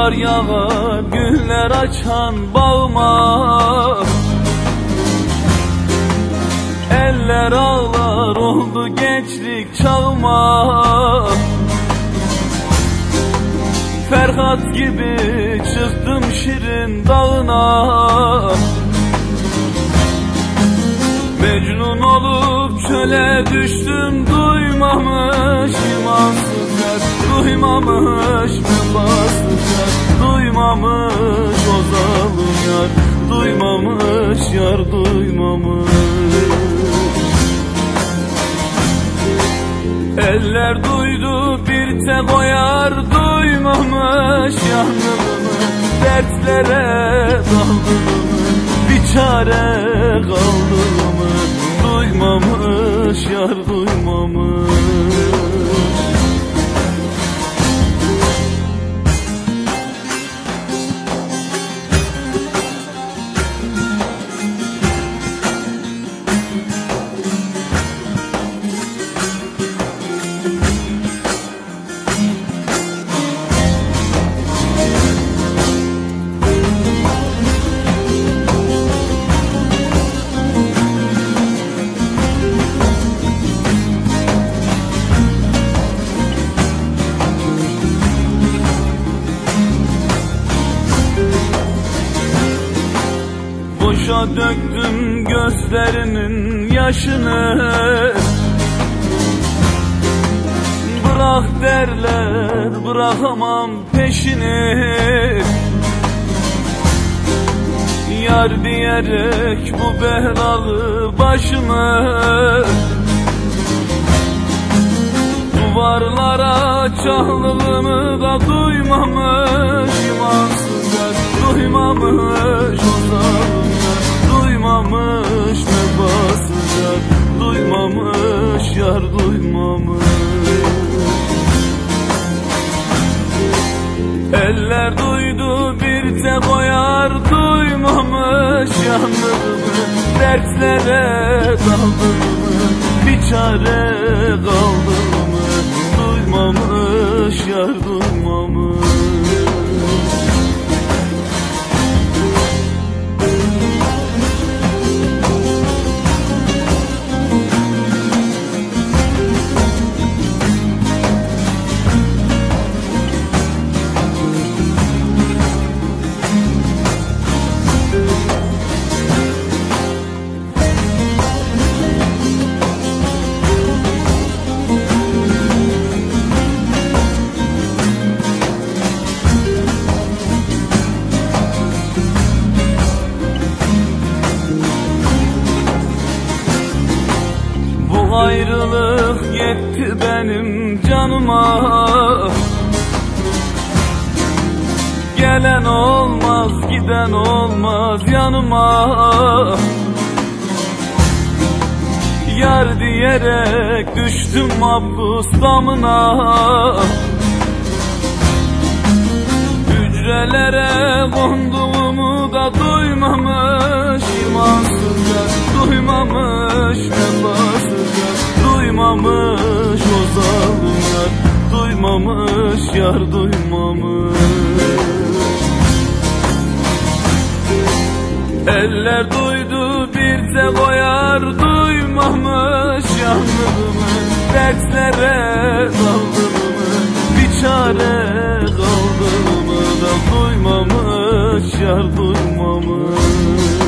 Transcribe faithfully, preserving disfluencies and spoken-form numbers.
Kar yağar güller açan bağıma, eller ağlar oldu gençlik çağıma. Ferhat gibi çıktım Şirin dağına, Mecnun olup çöle düştüm. Duymamış imansız yer, duymamış vefasız yer, duymamış o zalim yar, duymamış yar, duymamış. Eller duydu bir tek o yar, duymamış yanımı, dertlere daldım, bir çare kaldı mı? Duymamış yar, duymamış. Boşa döktüm gözlerimin yaşını, bırak derler bırakamam peşini. Yar diyerek bu belalı başımı, duvarlara çahlığımı da duymamış imansız yer, duymamış o zalim yar, duymamış vefasız yar, duymamış yar, duymamış. Eller duydu bir tek o yar, duymamış yanımı, dertlere daldım, bir çare kaldı mı? Duymamış yar, duymamış. Ayrılık yetti benim canıma, gelen olmaz giden olmaz yanıma. Yar diyerek düştüm mahpus damına, hücrelere konduğumu da duymamış imansız yar, duymamış vefasız yar, duymamış o zalim yar, duymamış yar, duymamış. Eller duydu bir tek o yar, duymamış yanımı, dertlere daldım, bir çare kaldı mı da duymamış yar, duymamış.